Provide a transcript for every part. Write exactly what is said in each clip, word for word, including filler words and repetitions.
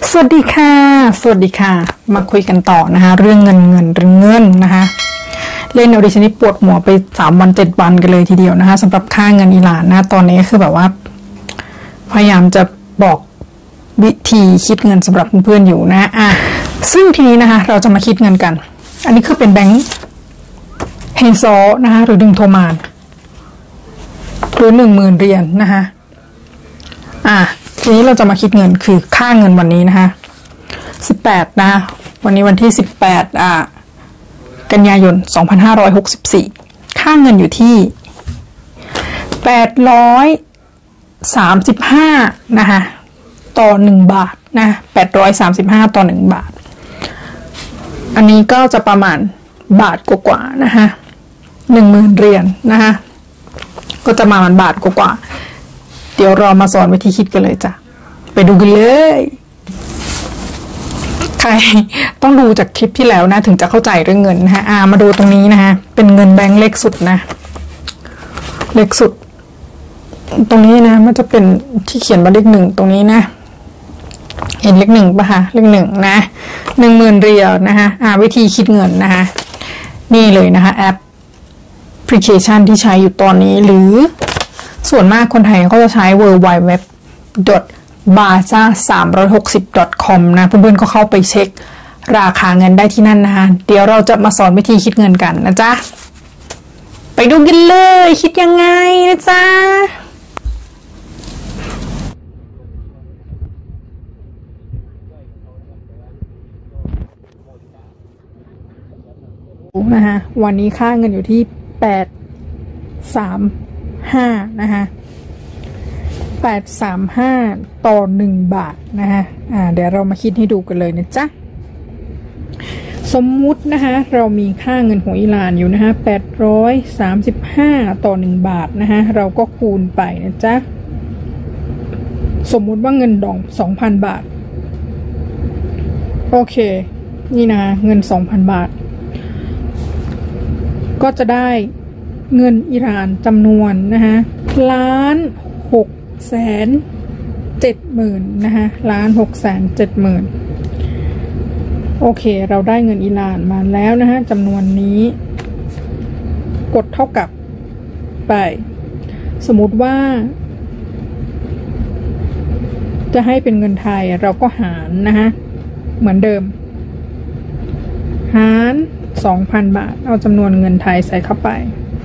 สวัสดีค่ะสวัสดีค่ะมาคุยกันต่อนะคะเรื่องเงินเงินเรื่องเงินนะคะเล่นเอาดิฉันนี่ปวดหัวไปสามวันเจ็ดวันกันเลยทีเดียวนะคะสำหรับค่าเงินอิหร่านนะตอนนี้คือแบบว่าพยายามจะบอกวิธีคิดเงินสำหรับเพื่อนๆอยู่นะอ่ะซึ่งทีนี้นะคะเราจะมาคิดเงินกันอันนี้คือเป็นแบงค์เฮซอนะคะหรือดึงโทมานหรือหนึ่งหมื่นเหรียญนะคะอ่ะทีนี้เราจะมาคิดเงินคือค่าเงินวันนี้นะคะสิบแปดนะวันนี้วันที่สิบแปดอ่ะกันยายนสองพันห้าร้อยหกสิบสี่ค่าเงินอยู่ที่แปดร้อยสามสิบห้านะคะต่อหนึ่งบาทนะแปดร้อยสามสิบห้าต่อหนึ่งบาทอันนี้ก็จะประมาณบาทกว่าๆนะคะหนึ่งหมื่นเหรียญนะคะก็จะประมาณบาทกว่าๆเดี๋ยวเรามาสอนวิธีคิดกันเลยจ้ะไปดูกันเลยใครต้องดูจากคลิปที่แล้วนะถึงจะเข้าใจเรื่องเงินนะฮะอ่ามาดูตรงนี้นะฮะเป็นเงินแบงค์เล็กสุดนะเล็กสุดตรงนี้นะมันจะเป็นที่เขียนว่าเลขหนึ่งตรงนี้นะเห็นเลขหนึ่งป่ะคะเลขหนึ่งนะหนึ่งหมื่นเหรียญนะคะอ่าวิธีคิดเงินนะคะนี่เลยนะคะแอปพลิเคชันที่ใช้อยู่ตอนนี้หรือส่วนมากคนไทยก็จะใช้ เวิลด์ ไวด์ เว็บ ดอท บาซ่า สามร้อยหกสิบ ดอท คอม นะเพื่อนๆก็เข้าไปเช็คราคาเงินได้ที่นั่นนะคะเดี๋ยวเราจะมาสอนวิธีคิดเงินกันนะจ๊ะไปดูกันเลยคิดยังไงนะจ๊ะนะคะวันนี้ค่าเงินอยู่ที่แปดสามห้านะคะแปดสามห้าต่อหนึ่งบาทนะคะอ่าเดี๋ยวเรามาคิดให้ดูกันเลยนะจ๊ะสมมุตินะคะเรามีค่าเงินของอิหร่านอยู่นะคะแปดร้อยสามสิบห้าต่อหนึ่งบาทนะคะเราก็คูณไปนะจ๊ะสมมุติว่าเงินดองสองพันบาทโอเคนี่นะเงินสองพันบาทก็จะได้เงินอิหร่านจำนวนนะคะล้านหกแสนเจ็ดหมื่นนะคะล้านหกแสนเจ็ดหมื่นโอเคเราได้เงินอิหร่านมาแล้วนะคะจำนวนนี้กดเท่ากับไปสมมุติว่าจะให้เป็นเงินไทยเราก็หารนะคะเหมือนเดิมหารสองพันบาทเอาจำนวนเงินไทยใส่เข้าไป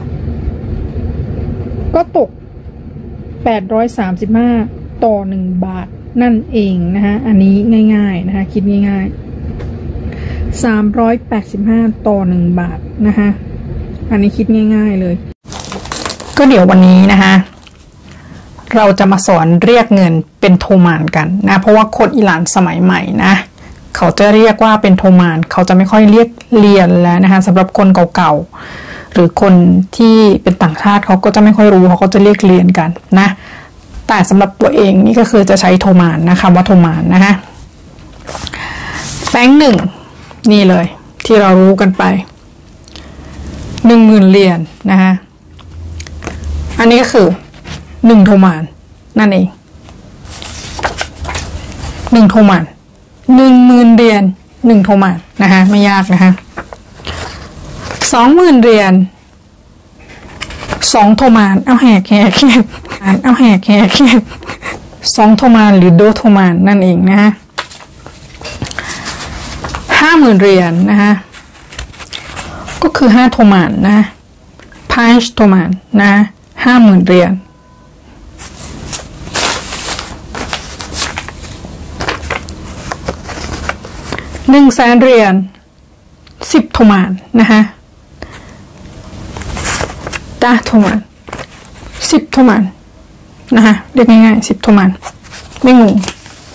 ก็ตกแปดร้อยสามสิบห้าต่อหนึ่งบาทนั่นเองนะคะอันนี้ง่ายๆนะคะคิดง่ายๆสามร้อยแปดสิบห้าต่อหนึ่งบาทนะคะอันนี้คิดง่ายๆเลยก็เดี๋ยววันนี้นะคะเราจะมาสอนเรียกเงินเป็นโทมานกันนะเพราะว่าคนอิหร่านสมัยใหม่นะเขาจะเรียกว่าเป็นโทมานเขาจะไม่ค่อยเรียกเหรียญแล้วนะคะสำหรับคนเก่าๆหรือคนที่เป็นต่างชาติเขาก็จะไม่ค่อยรู้เขาก็จะเรียกเหรียญกันนะแต่สำหรับตัวเองนี่ก็คือจะใช้โทมานนะคำว่าโทมานนะคะแบงค์หนึ่งนี่เลยที่เรารู้กันไปหนึ่งหมื่นเหรียญนะคะอันนี้ก็คือหนึ่งโทมานนั่นเองหนึ่งโทมานหนึ่งหมื่นเหรียญหนึ่งโทมานนะคะไม่ยากนะคะสองหมื่นเหรียญสองโทมานเอาแหกแหกแหกเอาแหกแหกแหกสองโทมานหรือโดโทมานนั่นเองนะคะห้าหมื่นเหรียญนะคะก็คือห้าโทมานนะพาชโทมานนะห้าหมื่นเหรียญหนึ่งแสนเหรียญสิบโทมานนะคะตาโทมานสิบโทมานนะคะเรียกง่ายๆสิบโทมานไม่งง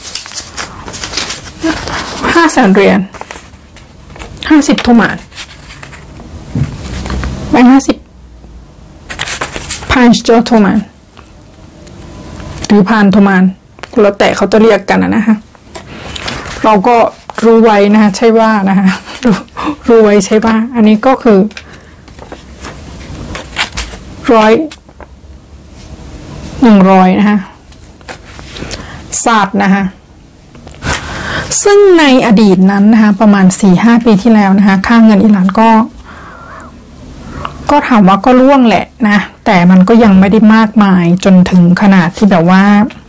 ห้าแสนเหรียญห้าสิบโทมานแบงค์ห้าสิบพันจอโทมานหรือพันโทมานแล้วแต่เขาจะเรียกกันนะคะเราก็รู้ไว้นะคะใช่ว่านะคะรู้รู้ไว้ใช่ว่าอันนี้ก็คือร้อยหนึ่งร้อยนะคะศาสตร์นะคะซึ่งในอดีตนั้นนะคะประมาณ สี่ห้า ปีที่แล้วนะคะค่าเงินอิหร่านก็ก็ถามว่าก็ร่วงแหละนะแต่มันก็ยังไม่ได้มากมายจนถึงขนาดที่แบบว่า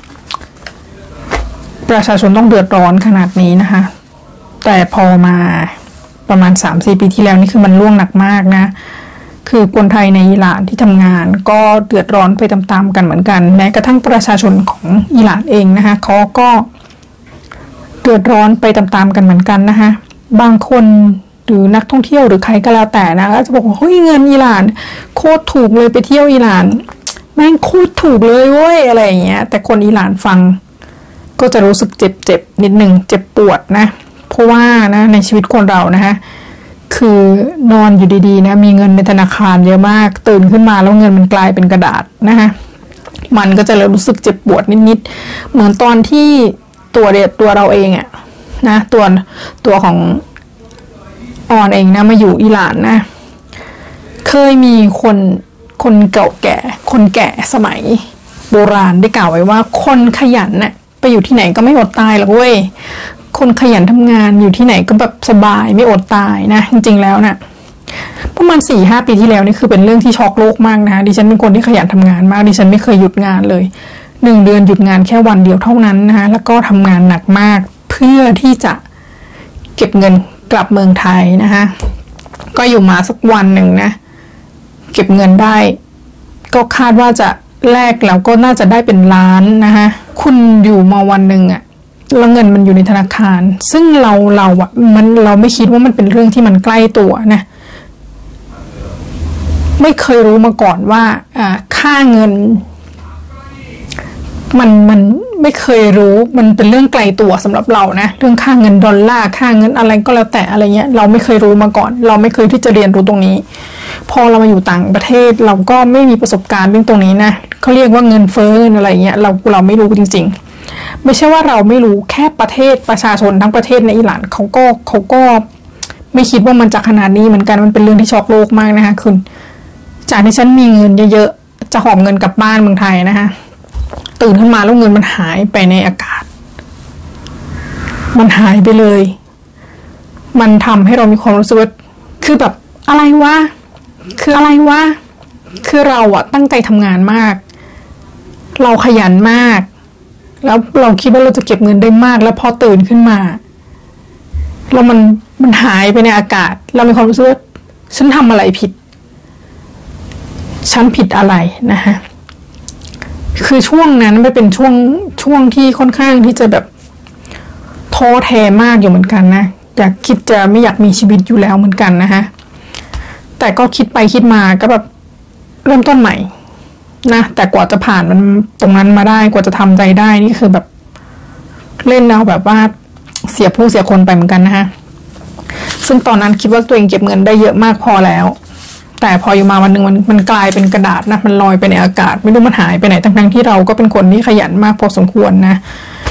ประชาชนต้องเดือดร้อนขนาดนี้นะคะแต่พอมาประมาณ สามสี่ ปีที่แล้วนี่คือมันร่วงหนักมากนะคือคนไทยในอิหร่านที่ทำงานก็เดือดร้อนไปตามๆกันเหมือนกันแม้กระทั่งประชาชนของอิหร่านเองนะคะเขาก็เดือดร้อนไปตามๆกันเหมือนกันนะคะบางคนหรือนักท่องเที่ยวหรือใครก็แล้วแต่นะก็จะบอกว่าเฮ้ยเงินอิหร่านโคตรถูกเลยไปเที่ยวอิหร่านแม่งโคตรถูกเลยเว้ยอะไรอย่างเงี้ยแต่คนอิหร่านฟังก็จะรู้สึกเจ็บๆนิดนึงเจ็บปวดนะเพราะว่านะในชีวิตคนเรานะคะคือนอนอยู่ดีๆนะมีเงินในธนาคารเยอะมากตื่นขึ้นมาแล้วเงินมันกลายเป็นกระดาษนะคะมันก็จะรู้สึกเจ็บปวดนิดๆเหมือนตอนที่ตัวเด็กตัวเราเองอะนะตัวตัวของออนเองนะมาอยู่อิหร่านนะเคยมีคนคนเก่าแก่คนแก่สมัยโบราณได้กล่าวไว้ว่าคนขยันน่ะไปอยู่ที่ไหนก็ไม่อดตายหรอกเว้ยคนขยันทำงานอยู่ที่ไหนก็แบบสบายไม่อดตายนะจริงๆแล้วนะประมาณ สี่ห้า ปีที่แล้วนี่คือเป็นเรื่องที่ช็อกโลกมากนะดิฉันเป็นคนที่ขยันทำงานมากดิฉันไม่เคยหยุดงานเลยหนึ่งเดือนหยุดงานแค่วันเดียวเท่านั้นนะคะแล้วก็ทำงานหนักมากเพื่อที่จะเก็บเงินกลับเมืองไทยนะคะก็อยู่มาสักวันหนึ่งนะเก็บเงินได้ก็คาดว่าจะแลกแล้วก็น่าจะได้เป็นล้านนะคะคุณอยู่มาวันหนึ่งอะแล้วเงินมันอยู่ในธนาคารซึ่งเราเราอะมันเราไม่คิดว่ามันเป็นเรื่องที่มันใกล้ตัวนะไม่เคยรู้มาก่อนว่าอ่าค่าเงินมันมันไม่เคยรู้มันเป็นเรื่องไกลตัวสำหรับเรานะเรื่องค่าเงินดอลลาร์ค่าเงินอะไรก็แล้วแต่อะไรเงี้ยเราไม่เคยรู้มาก่อนเราไม่เคยที่จะเรียนรู้ตรงนี้พอเรามาอยู่ต่างประเทศเราก็ไม่มีประสบการณ์เรื่องตรงนี้นะเขาเรียกว่าเงินเฟ้อเงินอะไรเงี้ยเราเราไม่รู้จริงๆไม่ใช่ว่าเราไม่รู้แค่ประเทศประชาชนทั้งประเทศในอิหร่านเขาก็เขาก็ไม่คิดว่ามันจะขนาดนี้เหมือนกันมันเป็นเรื่องที่ช็อกโลกมากนะคะคุณจากที่ฉันมีเงินเยอะๆจะหอบเงินกลับบ้านเมืองไทยนะคะตื่นขึ้นมาแล้วเงินมันหายไปในอากาศมันหายไปเลยมันทำให้เรามีความรู้สึกว่าคือแบบอะไรวะคืออะไรวะคือเราอะตั้งใจทำงานมากเราขยันมากแล้วเราคิดว่าเราจะเก็บเงินได้มากแล้วพอตื่นขึ้นมาแล้วมันมันหายไปในอากาศเรามีความรู้สึกว่าฉันทำอะไรผิดฉันผิดอะไรนะฮะคือช่วงนั้นไม่เป็นช่วงช่วงที่ค่อนข้างที่จะแบบท้อแท้มากอยู่เหมือนกันนะอยากคิดจะไม่อยากมีชีวิตอยู่แล้วเหมือนกันนะฮะแต่ก็คิดไปคิดมาก็แบบเริ่มต้นใหม่นะแต่กว่าจะผ่านมันตรงนั้นมาได้กว่าจะทำใจได้นี่คือแบบเล่นเอาแบบว่าเสียผู้เสียคนไปเหมือนกันนะฮะซึ่งตอนนั้นคิดว่าตัวเองเก็บเงินได้เยอะมากพอแล้วแต่พออยู่มาวันหนึ่งมันมันกลายเป็นกระดาษนะมันลอยไปในอากาศไม่รู้มันหายไปไหนทั้งๆที่เราก็เป็นคนที่ขยันมากพอสมควรนะ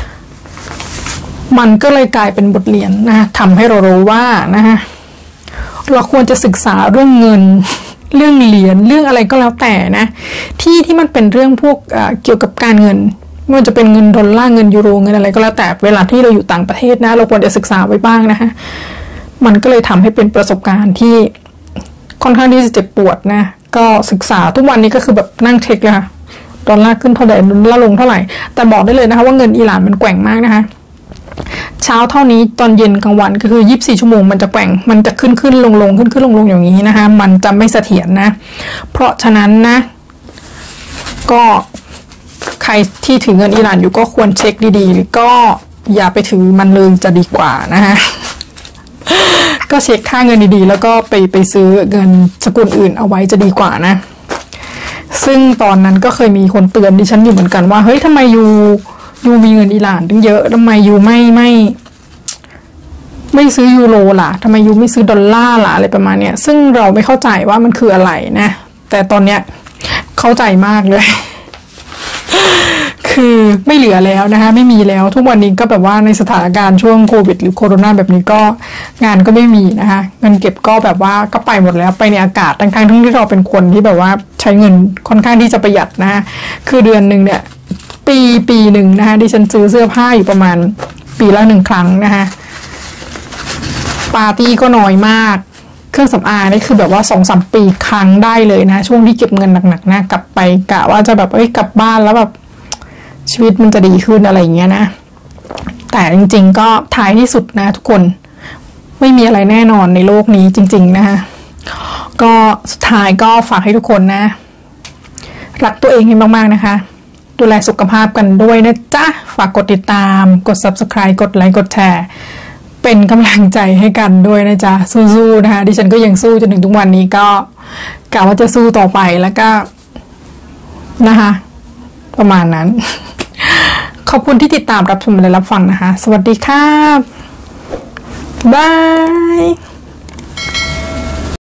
มันก็เลยกลายเป็นบทเรียนนะทำให้เรารู้ว่านะฮะเราควรจะศึกษาเรื่องเงินเรื่องเหรียญเรื่องอะไรก็แล้วแต่นะที่ที่มันเป็นเรื่องพวกเกี่ยวกับการเงินไม่ว่าจะเป็นเงินดอลลาร์เงินยูโรเงินอะไรก็แล้วแต่เวลาที่เราอยู่ต่างประเทศนะเราควรจะศึกษาไว้บ้างนะคะมันก็เลยทำให้เป็นประสบการณ์ที่ค่อนข้างที่จะเจ็บปวดนะก็ศึกษาทุกวันนี้ก็คือแบบนั่งเช็คเลยค่ะดอลลาร์ขึ้นเท่าไหร่ดอลลาร์ลงเท่าไหร่แต่บอกได้เลยนะคะว่าเงินอิหร่านมันแกว่งมากนะคะเช้าเท่านี้ตอนเย็นกลางวันก็คือยี่สิบสี่ชั่วโมงมันจะแกว่งมันจะขึ้นขึ้นลงลงขึ้นขึ้นลงลงอย่างนี้นะคะมันจะไม่เสถียรนะเพราะฉะนั้นนะก็ใครที่ถือเงินอิหร่านอยู่ก็ควรเช็คดีๆหรือก็อย่าไปถือมันเลยจะดีกว่านะคะก็เช็คค่าเงินดีๆแล้วก็ไปไปซื้อเงินสกุลอื่นเอาไว้จะดีกว่านะซึ่งตอนนั้นก็เคยมีคนเตือนดิฉันอยู่เหมือนกันว่าเฮ้ยทำไมยูยูมีเงินอิหร่านตั้งเยอะทำไมยูไม่ไม่ไม่ซื้อยูโรล่ะทำไมยูไม่ซื้อดอลลาร์ล่ะอะไรประมาณเนี้ยซึ่งเราไม่เข้าใจว่ามันคืออะไรนะแต่ตอนเนี้ยเข้าใจมากเลยคือไม่เหลือแล้วนะคะไม่มีแล้วทุกวันนี้ก็แบบว่าในสถานการณ์ช่วงโควิดหรือโควิดแบบนี้ก็งานก็ไม่มีนะคะเงินเก็บก็แบบว่าก็ไปหมดแล้วไปในอากาศทั้งๆที่เราเป็นคนที่แบบว่าใช้เงินค่อนข้างที่จะประหยัดนะคือเดือนหนึ่งเนี่ยปีปีหนึ่งนะคะดิฉันซื้อเสื้อผ้าอยู่ประมาณปีละหนึ่งครั้งนะคะปาร์ตี้ก็น้อยมากเครื่องสำอางนี่คือแบบว่าสองสามปีครั้งได้เลยนะช่วงที่เก็บเงินหนักๆนะกลับไปกะว่าจะแบบเอ้ยกลับบ้านแล้วแบบชีวิตมันจะดีขึ้นอะไรอย่างเงี้ยนะแต่จริงๆก็ท้ายที่สุดนะทุกคนไม่มีอะไรแน่นอนในโลกนี้จริงๆนะคะก็สุดท้ายก็ฝากให้ทุกคนนะรักตัวเองให้มากๆนะคะดูแลสุขภาพกันด้วยนะจ๊ะฝากกดติดตามกด ซับสไครบ์ กดไลค์กดแชร์เป็นกำลังใจให้กันด้วยนะจ๊ะสู้ๆนะคะดิฉันก็ยังสู้จนถึงทุกวันนี้ก็กะว่าจะสู้ต่อไปแล้วก็นะคะประมาณนั้นขอบคุณที่ติดตามรับชมและรับฟังนะคะสวัสดีค่ะบาย